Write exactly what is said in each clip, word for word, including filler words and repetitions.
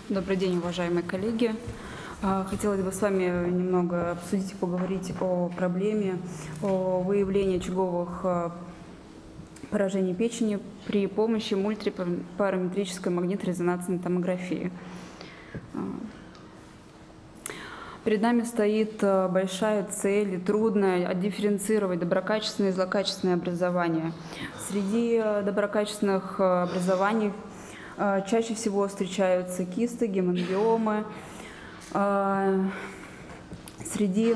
Добрый день, уважаемые коллеги. Хотелось бы с вами немного обсудить и поговорить о проблеме, о выявлении очаговых поражений печени при помощи мультипараметрической магниторезонансной томографии. Перед нами стоит большая цель и трудно отдифференцировать доброкачественное и злокачественное образование. Среди доброкачественных образований чаще всего встречаются кисты, гемангиомы. Среди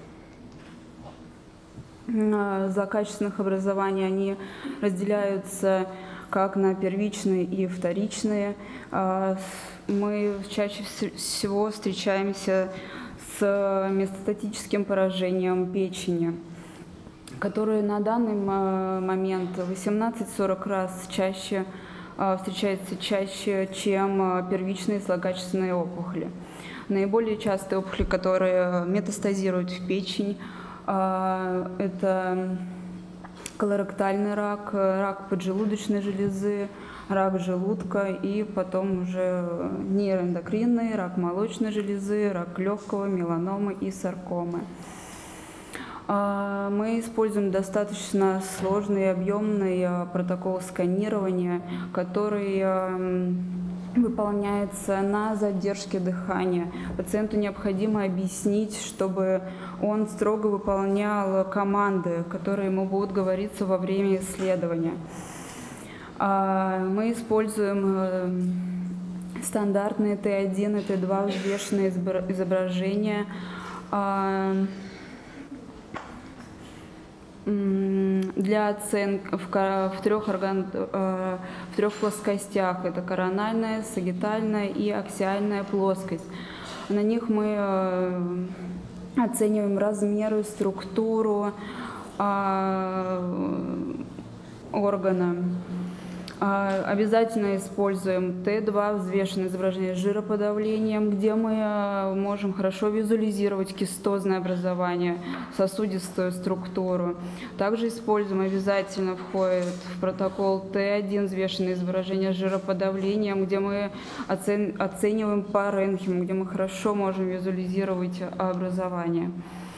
злокачественных образований они разделяются как на первичные и вторичные. Мы чаще всего встречаемся с метастатическим поражением печени, которые на данный момент восемнадцать-сорок раз чаще встречается чаще, чем первичные злокачественные опухоли. Наиболее частые опухоли, которые метастазируют в печень, это колоректальный рак, рак поджелудочной железы, рак желудка и потом уже нейроэндокринный, рак молочной железы, рак легкого, меланомы и саркомы. Мы используем достаточно сложный и объемный протокол сканирования, который выполняется на задержке дыхания. Пациенту необходимо объяснить, чтобы он строго выполнял команды, которые ему будут говориться во время исследования. Мы используем стандартные Т один и Т два взвешенные изображения для оценки в, в, трех орган, в трех плоскостях. Это корональная, сагитальная и аксиальная плоскость. На них мы оцениваем размеры, структуру органа. Обязательно используем Т два, взвешенное изображение с жироподавлением, где мы можем хорошо визуализировать кистозное образование, сосудистую структуру. Также используем, обязательно входит в протокол Т один, взвешенное изображение с жироподавлением, где мы оцен, оцениваем паренхиму, где мы хорошо можем визуализировать образование.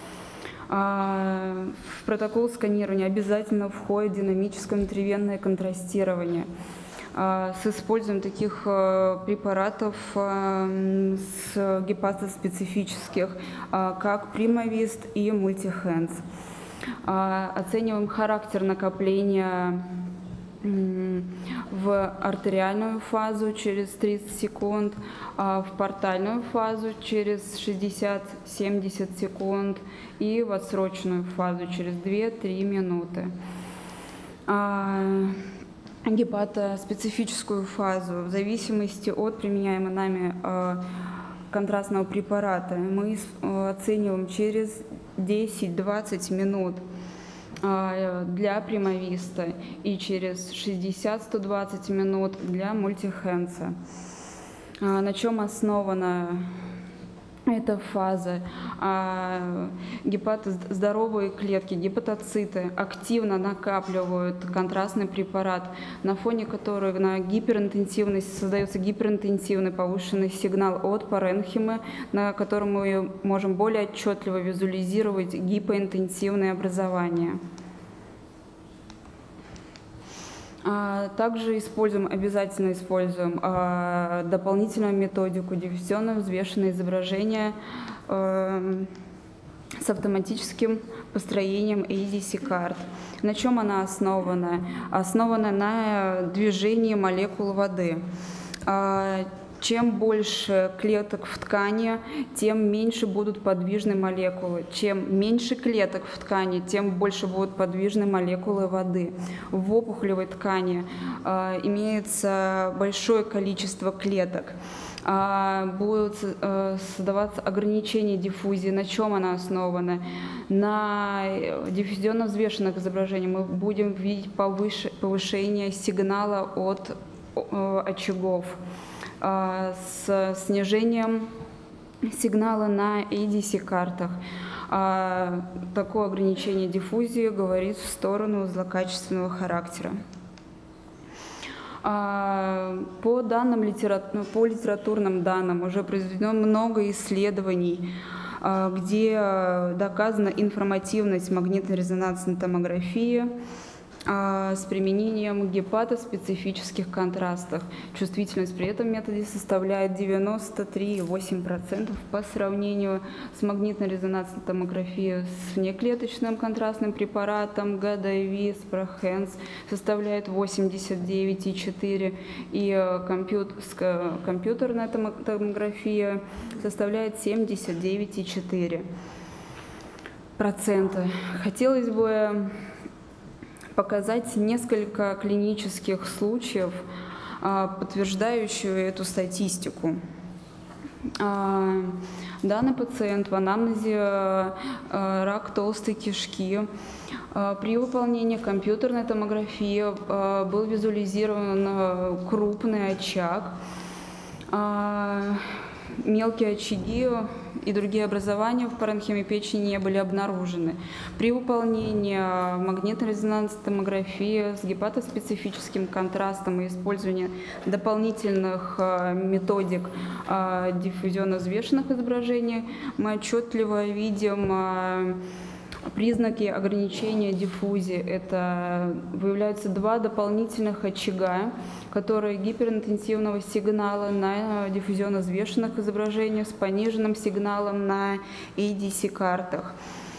В протокол сканирования обязательно входит динамическое внутривенное контрастирование с использованием таких препаратов с гепатоспецифических, как Примавист и Мультихенс. Оцениваем характер накопления в артериальную фазу через тридцать секунд, в портальную фазу через шестьдесят-семьдесят секунд и в отсроченную фазу через две-три минуты. Гепатоспецифическую фазу в зависимости от применяемого нами контрастного препарата мы оцениваем через десять-двадцать минут для Примависта и через шестьдесят-сто двадцать минут для Мультихенса. На чем основана эта фаза? Гепато здоровые клетки, гепатоциты активно накапливают контрастный препарат, на фоне которого на гиперинтенсивность создается гиперинтенсивный повышенный сигнал от паренхимы, на котором мы можем более отчетливо визуализировать гипоинтенсивное образование. Также используем, обязательно используем дополнительную методику диффузионно взвешенное изображение с автоматическим построением эй ди си-карт. На чем она основана? Основана на движении молекул воды. Чем больше клеток в ткани, тем меньше будут подвижны молекулы. Чем меньше клеток в ткани, тем больше будут подвижны молекулы воды. В опухолевой ткани э, имеется большое количество клеток. Э, будут э, создаваться ограничения диффузии. На чем она основана? На диффузионно взвешенных изображениях мы будем видеть повыш... повышение сигнала от э, очагов с снижением сигнала на эй ди си-картах. Такое ограничение диффузии говорит в сторону злокачественного характера. По данным литерату... по литературным данным уже произведено много исследований, где доказана информативность магнитно-резонансной томографии с применением гепатоспецифических контрастов. Чувствительность при этом методе составляет девяносто три и восемь десятых процента по сравнению с магнитно-резонансной томографией с внеклеточным контрастным препаратом Гадави, Спрахенс составляет восемьдесят девять и четыре процента, и компьют... компьютерная томография составляет семьдесят девять и четыре процента. Хотелось бы показать несколько клинических случаев, подтверждающих эту статистику. Данный пациент в анамнезе рак толстой кишки. При выполнении компьютерной томографии был визуализирован крупный очаг. Мелкие очаги и другие образования в паренхиме печени не были обнаружены. При выполнении магнитно-резонансной томографии с гепатоспецифическим контрастом и использовании дополнительных методик диффузионно-взвешенных изображений мы отчетливо видим признаки ограничения диффузии. Это выявляются два дополнительных очага, которые гиперинтенсивного сигнала на диффузионно-взвешенных изображениях с пониженным сигналом на эй ди си-картах.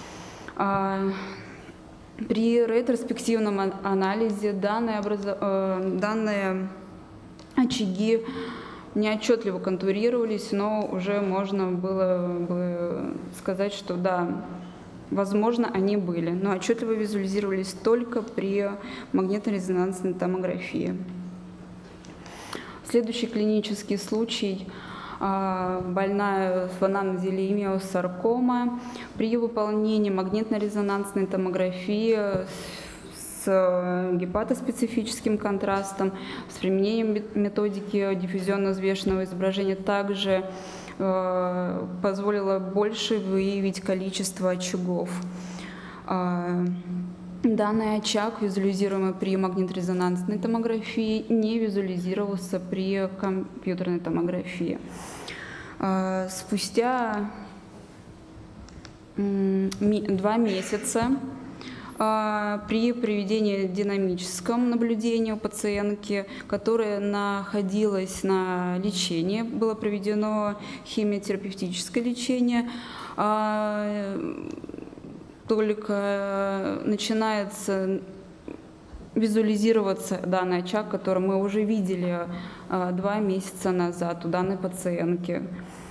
При ретроспективном анализе данные, образо... данные очаги неотчетливо контурировались, но уже можно было бы сказать, что да, возможно, они были, но отчетливо визуализировались только при магнитно-резонансной томографии. Следующий клинический случай – больная в анамнезе леймиосаркома. При выполнении магнитно-резонансной томографии с гепатоспецифическим контрастом, с применением методики диффузионно-взвешенного изображения также позволило больше выявить количество очагов. Данный очаг, визуализируемый при магнитно-резонансной томографии, не визуализировался при компьютерной томографии. Спустя два месяца при проведении динамического наблюдения у пациентки, которая находилась на лечении, было проведено химиотерапевтическое лечение, только начинается визуализироваться данный очаг, который мы уже видели два месяца назад у данной пациентки.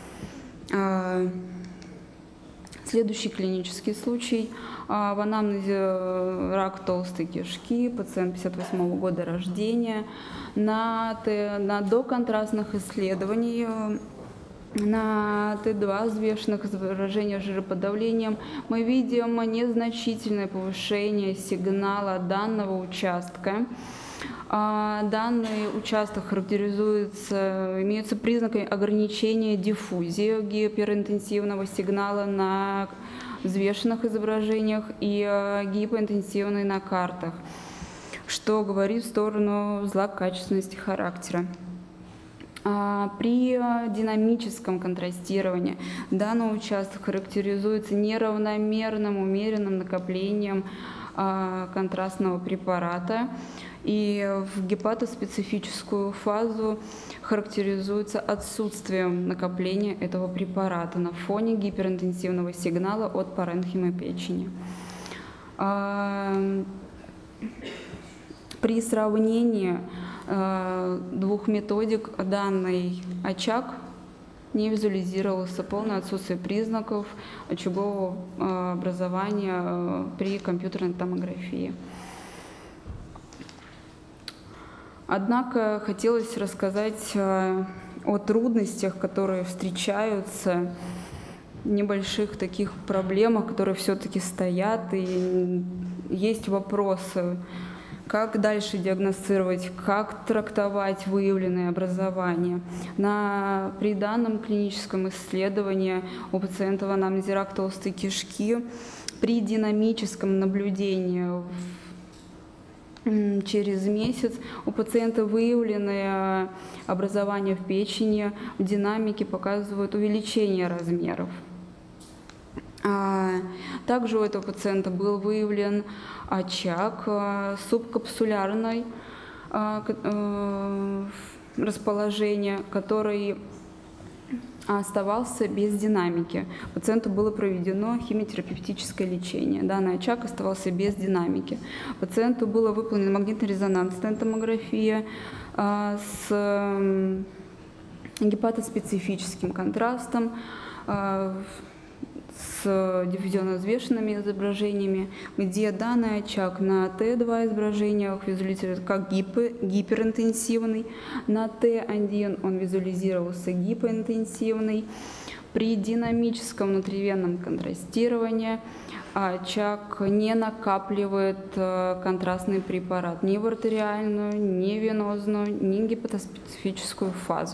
Следующий клинический случай. В анамнезе рак толстой кишки, пациент пятьдесят восьмого года рождения. На, на доконтрастных исследованиях, на Т два взвешенных изображениях жироподавлением мы видим незначительное повышение сигнала данного участка. Данный участок характеризуется, имеются признаки ограничения диффузии гиперинтенсивного сигнала на взвешенных изображениях и гипоинтенсивной на картах, что говорит в сторону злокачественности характера. При динамическом контрастировании данный участок характеризуется неравномерным умеренным накоплением контрастного препарата, и в гепатоспецифическую фазу характеризуется отсутствием накопления этого препарата на фоне гиперинтенсивного сигнала от паренхимы печени. При сравнении двух методик данный очаг не визуализировался, полное отсутствие признаков очагового образования при компьютерной томографии. Однако хотелось рассказать о трудностях, которые встречаются, небольших таких проблемах, которые все-таки стоят, и есть вопросы, как дальше диагностировать, как трактовать выявленные образования. На, при данном клиническом исследовании у пациента в анамнезе рак толстой кишки при динамическом наблюдении Через месяц у пациента выявлены образования в печени, в динамике показывают увеличение размеров. Также у этого пациента был выявлен очаг субкапсулярной расположения, который оставался без динамики. Пациенту было проведено химиотерапевтическое лечение. Данный очаг оставался без динамики. Пациенту была выполнена магнитно-резонансная томография а, с гепатоспецифическим контрастом, а, с диффузионно-взвешенными изображениями, где данный очаг на Т два изображениях визуализируется как гипер, гиперинтенсивный, на Т один он визуализировался гипоинтенсивный. При динамическом внутривенном контрастировании очаг не накапливает контрастный препарат ни в артериальную, ни в венозную, ни в гепатоспецифическую фазу.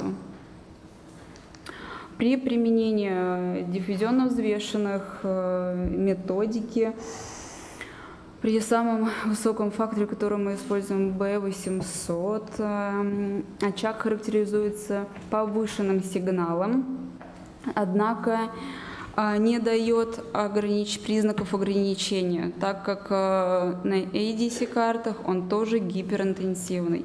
При применении диффузионно взвешенных методики, при самом высоком факторе, который мы используем, Б восемьсот, очаг характеризуется повышенным сигналом, однако не дает огранич... признаков ограничения, так как на эй ди си-картах он тоже гиперинтенсивный.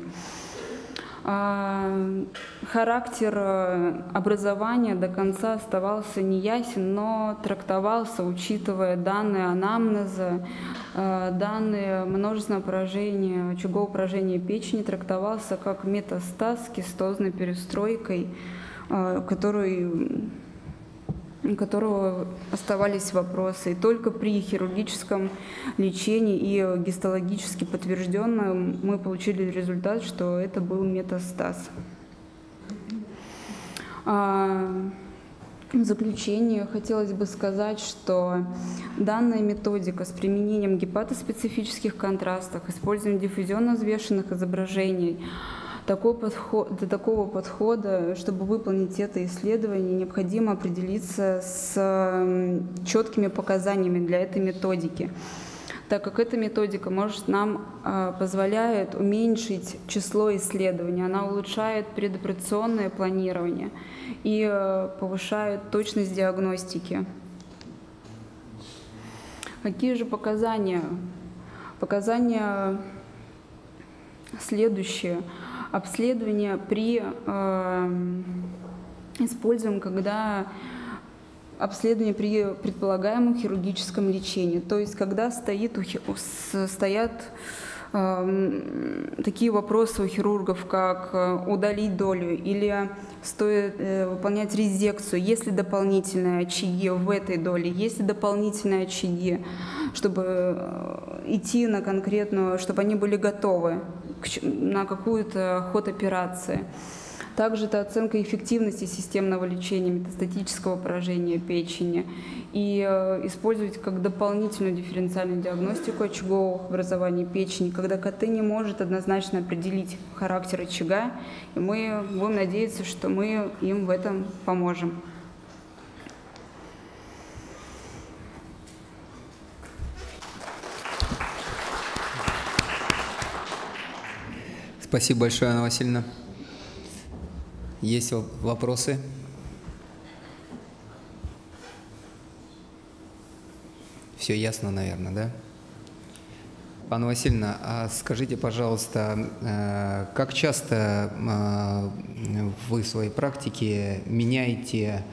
Характер образования до конца оставался неясен, но трактовался, учитывая данные анамнеза, данные множественного поражения, очагового поражения печени, трактовался как метастаз с кистозной перестройкой, который... у которого оставались вопросы. И только при хирургическом лечении и гистологически подтвержденном мы получили результат, что это был метастаз. В заключение хотелось бы сказать, что данная методика с применением гепатоспецифических контрастов, использованием диффузионно взвешенных изображений, Такой подход, для такого подхода, чтобы выполнить это исследование, необходимо определиться с четкими показаниями для этой методики, так как эта методика может нам э, позволяет уменьшить число исследований, она улучшает предоперационное планирование и э, повышает точность диагностики. Какие же показания? Показания следующие. Обследование при э, используем, когда обследование при предполагаемом хирургическом лечении, то есть когда стоит, стоят э, такие вопросы у хирургов, как удалить долю или стоит э, выполнять резекцию, есть ли дополнительные очаги в этой доле, есть ли дополнительные очаги, чтобы идти на конкретную, чтобы они были готовы на какую-то ход операции. Также это оценка эффективности системного лечения метастатического поражения печени и э, использовать как дополнительную дифференциальную диагностику очаговых образований печени, когда КТ не может однозначно определить характер очага, и мы будем надеяться, что мы им в этом поможем. Спасибо большое, Анна Васильевна. Есть вопросы? Все ясно, наверное, да? Анна Васильевна, а скажите, пожалуйста, как часто вы в своей практике меняете,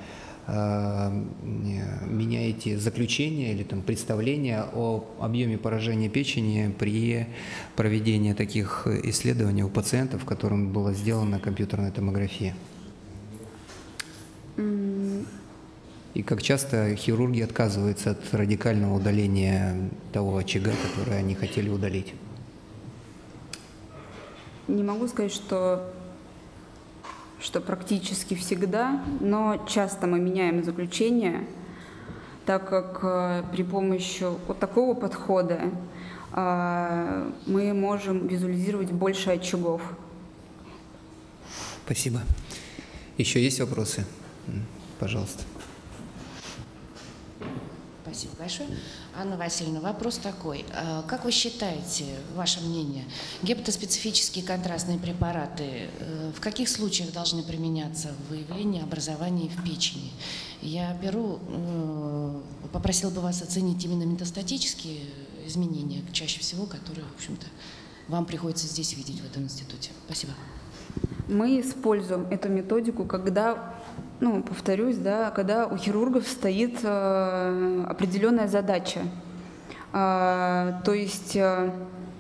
меняете заключение или там представление о объеме поражения печени при проведении таких исследований у пациентов, которым была сделана компьютерная томография? И как часто хирурги отказываются от радикального удаления того очага, который они хотели удалить? Не могу сказать, что, что практически всегда, но часто мы меняем заключение, так как при помощи вот такого подхода мы можем визуализировать больше очагов. Спасибо. Еще есть вопросы? Пожалуйста. Спасибо большое. Анна Васильевна, вопрос такой. Как вы считаете, ваше мнение, гепатоспецифические контрастные препараты в каких случаях должны применяться в выявлении образований в печени? Я беру, попросила бы вас оценить именно метастатические изменения, чаще всего, которые, в общем-то, вам приходится здесь видеть, в этом институте. Спасибо. Мы используем эту методику, когда, ну, повторюсь, да, когда у хирургов стоит э, определенная задача. Э, то есть, э,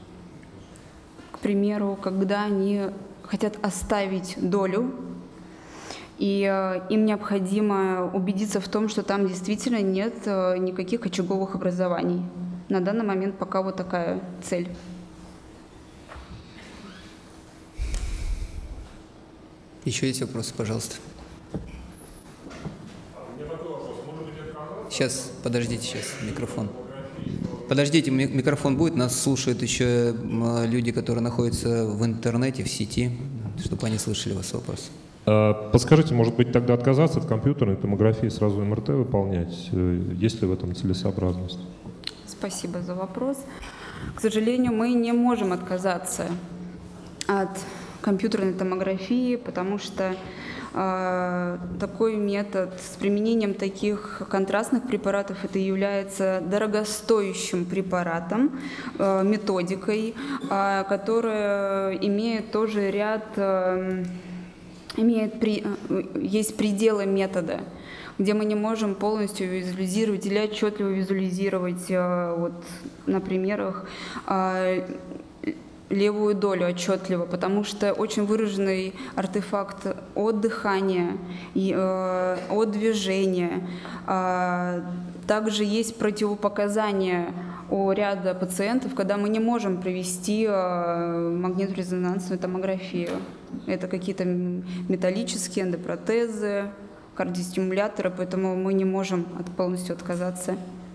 к примеру, когда они хотят оставить долю, и э, им необходимо убедиться в том, что там действительно нет э, никаких очаговых образований. На данный момент пока вот такая цель. Еще есть вопросы, пожалуйста. Сейчас, подождите, сейчас микрофон. Подождите, микрофон будет, нас слушают еще люди, которые находятся в интернете, в сети, чтобы они слышали вас вопрос. Подскажите, может быть, тогда отказаться от компьютерной томографии, сразу эм эр тэ выполнять? Есть ли в этом целесообразность? Спасибо за вопрос. К сожалению, мы не можем отказаться от компьютерной томографии, потому что э, такой метод с применением таких контрастных препаратов это является дорогостоящим препаратом, э, методикой, э, которая имеет тоже ряд, э, имеет при, э, есть пределы метода, где мы не можем полностью визуализировать или отчетливо визуализировать э, вот, на примерах э, левую долю отчетливо, потому что очень выраженный артефакт от дыхания, и, э, от движения. Э, также есть противопоказания у ряда пациентов, когда мы не можем провести э, магнитно-резонансную томографию. Это какие-то металлические эндопротезы, кардиостимуляторы, поэтому мы не можем от, полностью отказаться.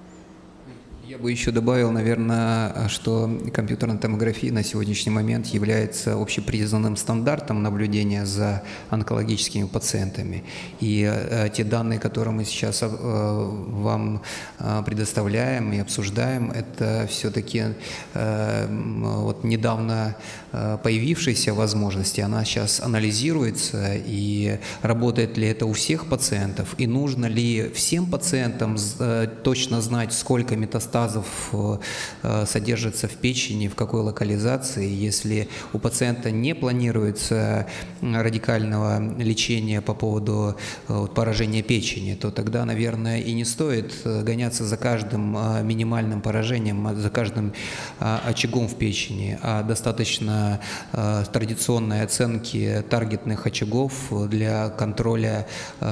Я бы еще добавил, наверное, что компьютерная томография на сегодняшний момент является общепризнанным стандартом наблюдения за онкологическими пациентами. И э, те данные, которые мы сейчас э, вам э, предоставляем и обсуждаем, это все-таки э, вот недавно э, появившаяся возможность. Она сейчас анализируется, и работает ли это у всех пациентов, и нужно ли всем пациентам э, точно знать, сколько метастазов содержится в печени, в какой локализации. Если у пациента не планируется радикального лечения по поводу поражения печени, то тогда, наверное, и не стоит гоняться за каждым минимальным поражением, за каждым очагом в печени, а достаточно традиционной оценки таргетных очагов для контроля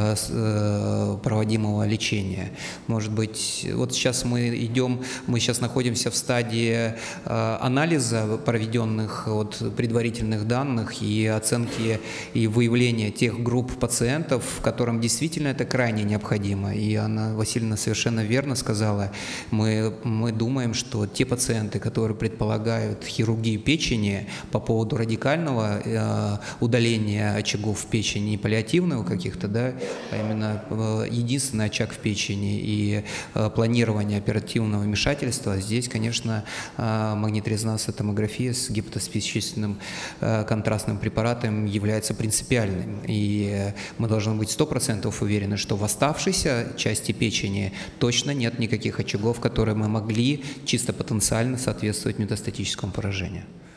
проводимого лечения. Может быть, вот сейчас мы идем Мы сейчас находимся в стадии э, анализа проведенных вот, предварительных данных и оценки и выявления тех групп пациентов, которым действительно это крайне необходимо. И Анна Васильевна совершенно верно сказала, мы, мы думаем, что те пациенты, которые предполагают хирургию печени по поводу радикального э, удаления очагов в печени и паллиативного каких-то, да, а именно э, единственный очаг в печени и э, планирование оперативного вмешательства, здесь, конечно, магнитно-резонансная томография с гепатоспецифическим контрастным препаратом является принципиальным. И мы должны быть сто процентов уверены, что в оставшейся части печени точно нет никаких очагов, которые мы могли чисто потенциально соответствовать метастатическому поражению.